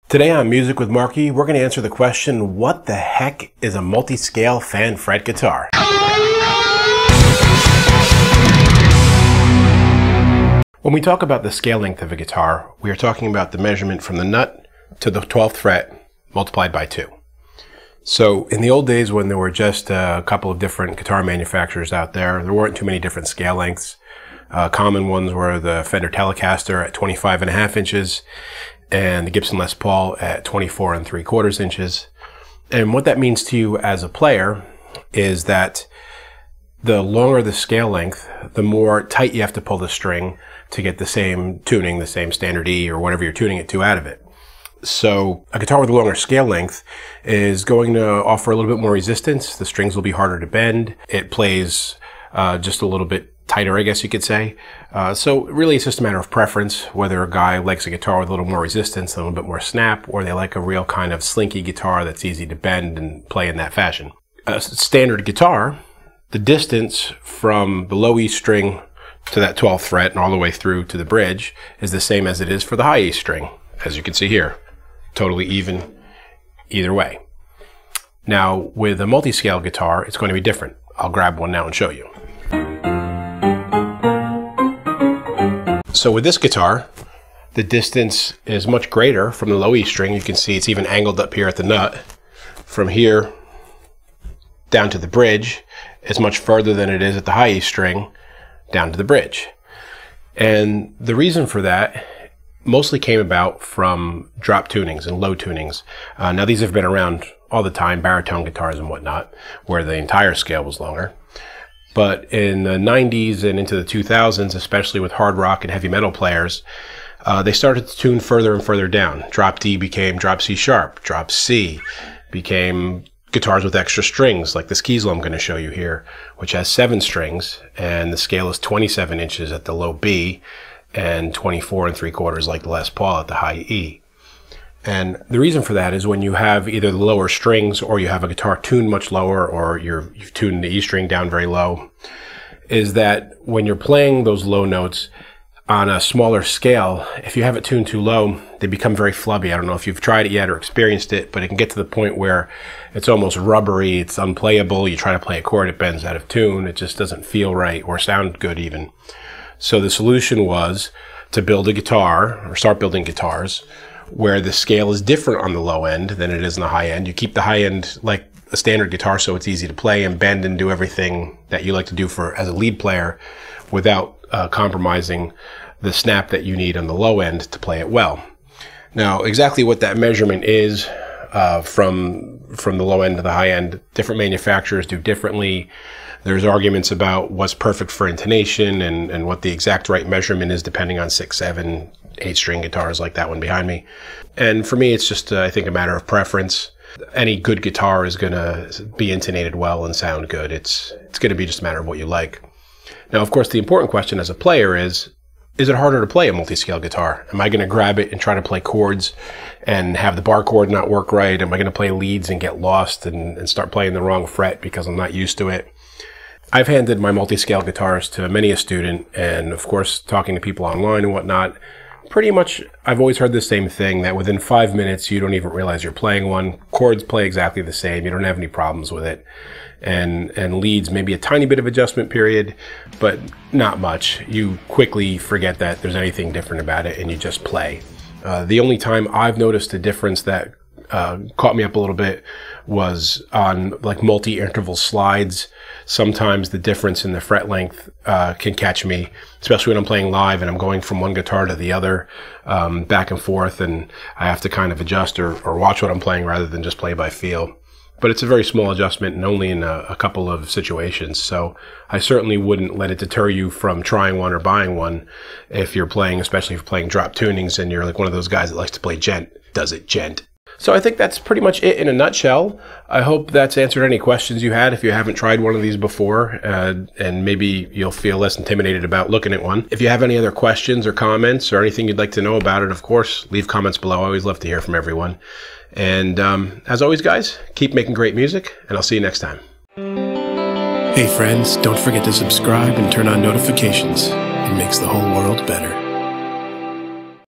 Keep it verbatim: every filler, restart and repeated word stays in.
Today on Music with Marky, we're going to answer the question, what the heck is a multi-scale fan fret guitar? When we talk about the scale length of a guitar, we are talking about the measurement from the nut to the twelfth fret multiplied by two. So in the old days when there were just a couple of different guitar manufacturers out there, there weren't too many different scale lengths. Uh, common ones were the Fender Telecaster at twenty-five and a half inches and the Gibson Les Paul at twenty-four and three quarters inches. And what that means to you as a player is that the longer the scale length, the more tight you have to pull the string to get the same tuning, the same standard E or whatever you're tuning it to out of it. So a guitar with a longer scale length is going to offer a little bit more resistance. The strings will be harder to bend. It plays uh, just a little bit tighter, I guess you could say. Uh, so really it's just a matter of preference, whether a guy likes a guitar with a little more resistance, a little bit more snap, or they like a real kind of slinky guitar that's easy to bend and play in that fashion. A standard guitar, the distance from the low E string to that twelfth fret and all the way through to the bridge is the same as it is for the high E string, as you can see here. Totally even either way. Now with a multi-scale guitar, it's going to be different. I'll grab one now and show you. So with this guitar, the distance is much greater from the low E string. You can see it's even angled up here at the nut. From here down to the bridge is much further than it is at the high E string down to the bridge. And the reason for that mostly came about from drop tunings and low tunings. Uh, now these have been around all the time, baritone guitars and whatnot, where the entire scale was longer. But in the nineties and into the two thousands, especially with hard rock and heavy metal players, uh, they started to tune further and further down. Drop D became drop C sharp, drop C became guitars with extra strings, like this Kiesel I'm going to show you here, which has seven strings, and the scale is twenty-seven inches at the low B, and twenty-four and three quarters like the Les Paul at the high E. And the reason for that is when you have either the lower strings or you have a guitar tuned much lower, or you're, you've tuned the E string down very low, is that when you're playing those low notes on a smaller scale, if you have it tuned too low, they become very flubby. I don't know if you've tried it yet or experienced it, but it can get to the point where it's almost rubbery, it's unplayable. You try to play a chord, it bends out of tune, it just doesn't feel right or sound good even. So the solution was to build a guitar, or start building guitars, where the scale is different on the low end than it is on the high end. You keep the high end like a standard guitar so it's easy to play and bend and do everything that you like to do for as a lead player without uh, compromising the snap that you need on the low end to play it well. Now exactly what that measurement is uh, from, from the low end to the high end, different manufacturers do differently. There's arguments about what's perfect for intonation and, and what the exact right measurement is depending on six, seven, eight string guitars like that one behind me. And for me, it's just, uh, I think, a matter of preference. Any good guitar is going to be intonated well and sound good. It's, it's going to be just a matter of what you like. Now, of course, the important question as a player is, is it harder to play a multi-scale guitar? Am I going to grab it and try to play chords and have the bar chord not work right? Am I going to play leads and get lost and, and start playing the wrong fret because I'm not used to it? I've handed my multi-scale guitars to many a student, and of course, talking to people online and whatnot, pretty much I've always heard the same thing, that within five minutes you don't even realize you're playing one. Chords play exactly the same. You don't have any problems with it. And, and leads, maybe a tiny bit of adjustment period, but not much. You quickly forget that there's anything different about it and you just play. Uh, the only time I've noticed a difference that uh, caught me up a little bit was on like multi-interval slides. Sometimes the difference in the fret length uh, can catch me, especially when I'm playing live and I'm going from one guitar to the other, um, back and forth, and I have to kind of adjust or, or watch what I'm playing rather than just play by feel. But it's a very small adjustment and only in a, a couple of situations. So I certainly wouldn't let it deter you from trying one or buying one if you're playing, especially if you're playing drop tunings and you're like one of those guys that likes to play gent, does it gent. So I think that's pretty much it in a nutshell. I hope that's answered any questions you had if you haven't tried one of these before, uh, and maybe you'll feel less intimidated about looking at one. If you have any other questions or comments or anything you'd like to know about it, of course, leave comments below. I always love to hear from everyone. And um, as always, guys, keep making great music, and I'll see you next time. Hey friends, don't forget to subscribe and turn on notifications. It makes the whole world better.